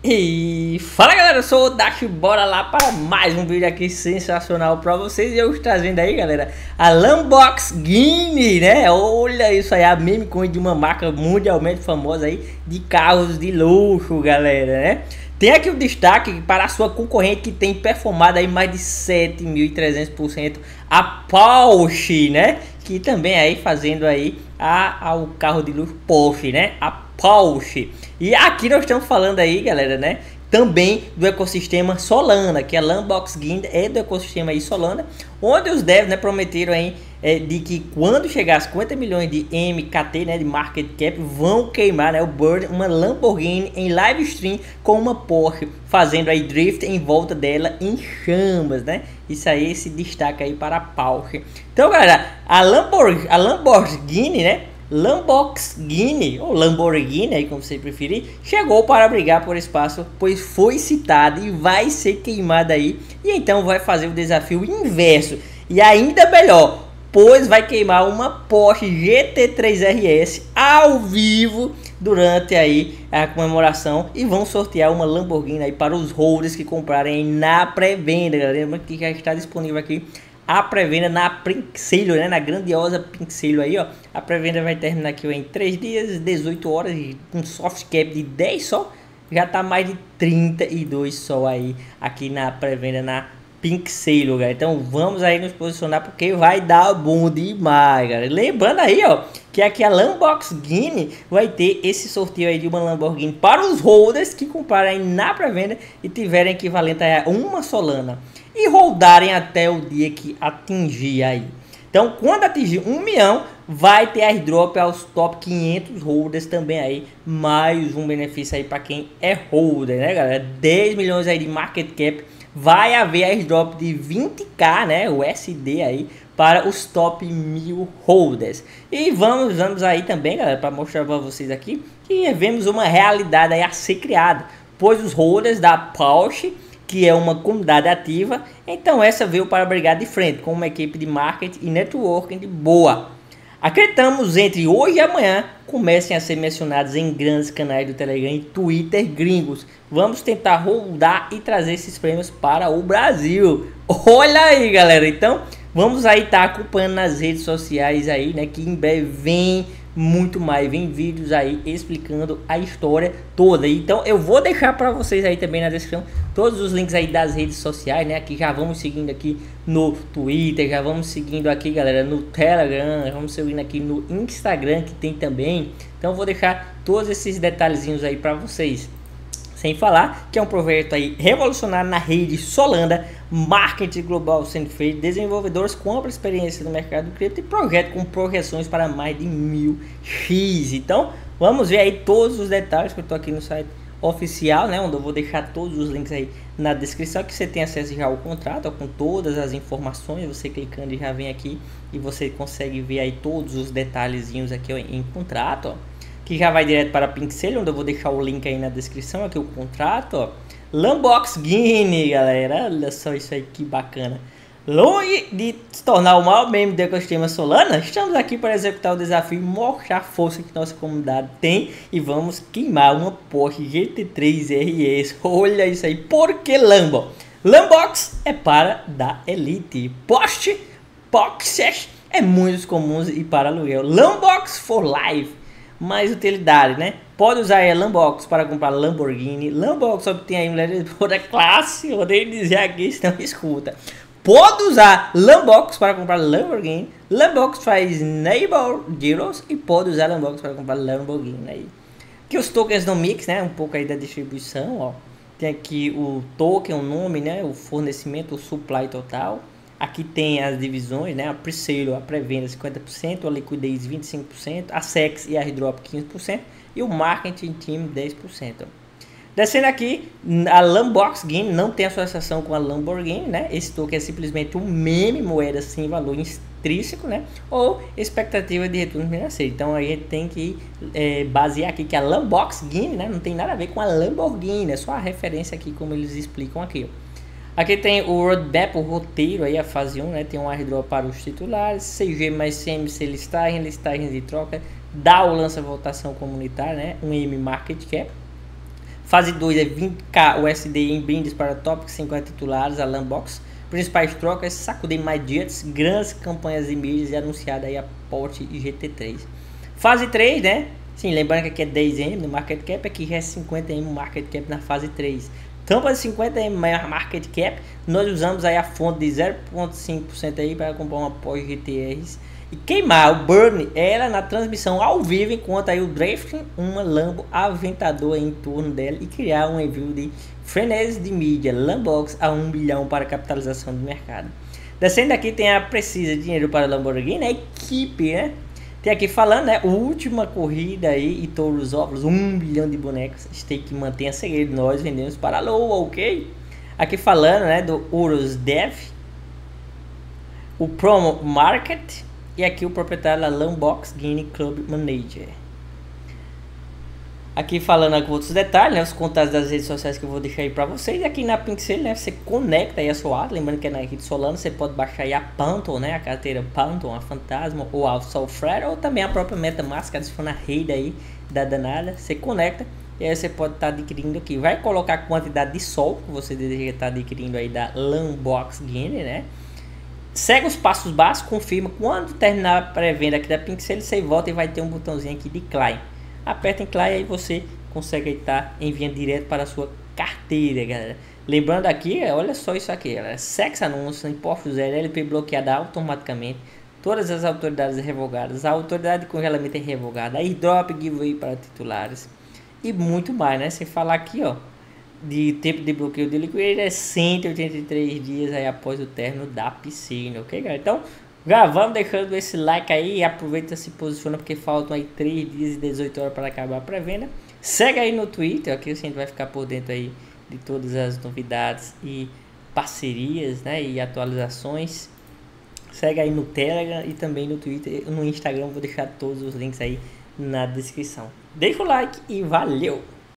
E fala galera, eu sou o Dash, bora lá para mais um vídeo aqui sensacional para vocês. E eu estou trazendo aí galera, a Lamborghini, né? Olha isso aí, a meme coin de uma marca mundialmente famosa aí de carros de luxo, galera, né? Tem aqui o destaque para a sua concorrente que tem performado aí mais de 7.300%, a Porsche, né? Que também aí fazendo aí ao carro de luxo Porsche, né? A Porsche. E aqui nós estamos falando aí, galera, né? Também do ecossistema Solana, que a Lamborghini é do ecossistema aí Solana, onde os devs, né, prometeram aí de que quando chegar a 50 milhões de MKT, né, de market cap, vão queimar, né, o Burn, uma Lamborghini em live stream com uma Porsche, fazendo aí drift em volta dela em chamas, né? Isso aí se destaca aí para a Porsche. Então, galera, a Lamborghini, né? Lamborghini, ou Lamborghini, aí como você preferir, chegou para brigar por espaço, pois foi citada e vai ser queimada aí, e então vai fazer o desafio inverso, e ainda melhor, pois vai queimar uma Porsche GT3 RS ao vivo durante aí a comemoração, e vão sortear uma Lamborghini aí para os holders que comprarem na pré-venda, galera. Lembra que já está disponível aqui a pré-venda na Pink Sale, né? Na grandiosa Pink Sale aí, ó. A pré-venda vai terminar aqui ó, em 3 dias, 18 horas, com soft cap de 10 só. Já tá mais de 32 só aí, aqui na pré-venda na Pink Sale, galera. Então vamos aí nos posicionar, porque vai dar bom demais, galera. Lembrando aí, ó, que aqui a Lamborghini vai ter esse sorteio aí de uma Lamborghini para os holders que comprarem na pré-venda e tiverem equivalente a uma Solana e rodarem até o dia que atingir aí. Então, quando atingir 1 milhão, vai ter airdrop aos top 500 holders também aí. Mais um benefício aí para quem é holder, né, galera? 10 milhões aí de market cap. Vai haver airdrop de 20k, né, USD aí, para os top 1000 holders. E vamos aí também, galera, para mostrar para vocês aqui que vemos uma realidade aí a ser criada. Pois os holders da Porsche, que é uma comunidade ativa, então essa veio para brigar de frente com uma equipe de marketing e networking de boa. Acreditamos entre hoje e amanhã comecem a ser mencionados em grandes canais do Telegram e Twitter gringos. Vamos tentar rodar e trazer esses prêmios para o Brasil. Olha aí, galera, então vamos aí estar acompanhando nas redes sociais aí, né, que em breve vem muito mais, vem vídeos aí explicando a história toda. Então eu vou deixar para vocês aí também na descrição todos os links aí das redes sociais, né? Aqui já vamos seguindo aqui no Twitter, já vamos seguindo aqui, galera, no Telegram, vamos seguindo aqui no Instagram, que tem também. Então eu vou deixar todos esses detalhezinhos aí para vocês. Sem falar que é um projeto aí revolucionário na rede Solana, marketing global sendo feito, desenvolvedores com ampla experiência no mercado do cripto e projeto com projeções para mais de 1000x. Então vamos ver aí todos os detalhes, que eu estou aqui no site oficial, né, onde eu vou deixar todos os links aí na descrição, que você tem acesso já ao contrato, ó, com todas as informações. Você clicando já vem aqui e você consegue ver aí todos os detalhezinhos aqui ó, em contrato, ó, que já vai direto para a Pink Sale, onde eu vou deixar o link aí na descrição, aqui o contrato, ó. Lamborghini, galera, olha só isso aí, que bacana. Longe de se tornar o maior meme do ecossistema Solana, estamos aqui para executar o desafio e mostrar a força que nossa comunidade tem, e vamos queimar uma Porsche GT3 RS. Olha isso aí, por que Lambo? Lambox é para da elite, Porsche é muito comuns e para aluguel. Lambox for life, mais utilidade, né? Pode usar a Lamborghini para comprar Lamborghini. Lamborghini obtém aí mulheres de toda classe. Eu odeio dizer aqui, se não escuta. Pode usar Lamborghini para comprar Lamborghini. Lamborghini faz Neighbor Zeros e pode usar Lamborghini para comprar Lamborghini aí. Aqui os tokens do Mix, né? Um pouco aí da distribuição, ó. Tem aqui o token, o nome, né? O fornecimento, o supply total. Aqui tem as divisões, né? A pre-sale, a pré-venda 50%, a liquidez 25%, a SEX e a airdrop 15% e o marketing team 10%. Descendo aqui, a Lamborghini não tem associação com a Lamborghini, né? Esse token é simplesmente um meme, moeda sem valor intrínseco, né? Ou expectativa de retorno financeiro. Então a gente tem que basear aqui que a Lamborghini, né? Não tem nada a ver com a Lamborghini, é só a referência aqui como eles explicam aqui, ó. Aqui tem o roadmap, o roteiro aí, a fase 1, né? Tem um airdrop para os titulares, CG mais CMC listagem, listagens de troca, DAO lança votação comunitária, né? Um M market cap, Fase 2 é 20k USD em brindes para top 50 titulares, a Lambox. Principais trocas, sacudem mais jets, grandes campanhas de mídias e anunciada aí a Porsche GT3. Fase 3, né? Sim, lembrando que aqui é 10M no Market Cap, aqui já é 50M Market Cap na fase 3. Tampa de 50M Market Cap, nós usamos aí a fonte de 0,5% aí para comprar uma Porsche GTRs e queimar o burn ela na transmissão ao vivo, enquanto aí o drifting uma Lambo aventador em torno dela e criar um review de frenesi de mídia Lambox a 1 bilhão para capitalização do mercado. Descendo aqui tem a precisa dinheiro para a Lamborghini, a equipe, né? Tem aqui falando, né? Última corrida aí e todos os óculos, 1 bilhão de bonecos. Stake mantenha segredo, nós vendemos para low, ok? Aqui falando, né? Do Urus Dev, o Promo Market e aqui o proprietário da Lamborghini Club Manager. Aqui falando com outros detalhes, né, os contatos das redes sociais que eu vou deixar aí para vocês. E aqui na Pixel, né, você conecta aí a sua ata, lembrando que é na rede Solana, você pode baixar aí a Phantom, né, a carteira Phantom, a Fantasma ou a Soulflare, ou também a própria MetaMask, adiciona a rede aí da danada, você conecta e aí você pode estar adquirindo aqui. Vai colocar a quantidade de sol que você deseja estar adquirindo aí da Lamborghini, né. Segue os passos básicos, confirma. Quando terminar a pré-venda aqui da Pixel, você volta e vai ter um botãozinho aqui de Claim. Aperta em Claim e aí você consegue estar enviando direto para a sua carteira, galera. Lembrando aqui, olha só isso aqui, galera. Sex anúncio, imposto zero, LP bloqueada automaticamente, todas as autoridades revogadas, a autoridade de congelamento é revogada, airdrop giveaway para titulares e muito mais, né? Sem falar aqui, ó, de tempo de bloqueio de liquidez é 183 dias aí após o término da piscina, ok, galera? Então, gravando, deixando esse like aí e aproveita e se posiciona porque faltam aí 3 dias e 18 horas para acabar a pré-venda. Segue aí no Twitter, aqui você vai ficar por dentro aí de todas as novidades e parcerias, né, e atualizações. Segue aí no Telegram e também no Twitter, no Instagram, vou deixar todos os links aí na descrição. Deixa o like e valeu!